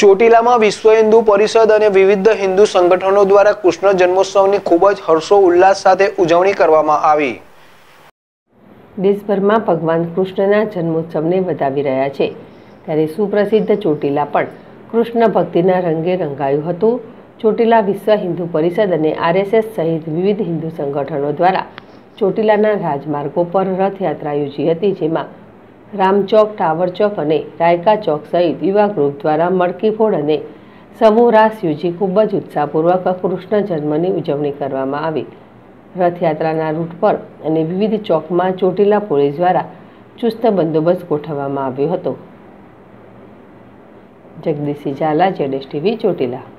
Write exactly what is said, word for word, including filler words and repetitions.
ચોટીલામાં વિશ્વ હિન્દુ પરિષદ અને વિવિધ હિન્દુ સંગઠનો દ્વારા કૃષ્ણ જન્મોત્સવની ખૂબ જ હર્ષો ઉલ્લાસ સાથે ઉજવણી કરવામાં આવી। દેશભરમાં ભગવાન કૃષ્ણના જન્મોત્સવને વધાવી રહ્યા છે ત્યારે સુપ્રસિદ્ધ ચોટીલા પણ કૃષ્ણ ભક્તિના રંગે રંગાયું હતું। ચોટીલા વિશ્વ હિન્દુ પરિષદ અને આરએસએસ સહિત વિવિધ હિન્દુ સંગઠનો દ્વારા ચોટીલાના રાજમાર્ગો પર રથયાત્રા યોજી હતી, જેમાં રામચોક, ટાવર ચોક અને રાયકા ચોક સહિત યુવા ગ્રુપ દ્વારા મટકી ફોડ અને સમૂહ રાસ યોજી ખૂબ જ ઉત્સાહપૂર્વક કૃષ્ણ જન્મની ઉજવણી કરવામાં આવી। રથયાત્રાના રૂટ પર અને વિવિધ ચોકમાં ચોટીલા પોલીસ દ્વારા ચુસ્ત બંદોબસ્ત ગોઠવવામાં આવ્યો હતો। જગદીશ ઝાલા, જેડેશ ટીવી, ચોટીલા।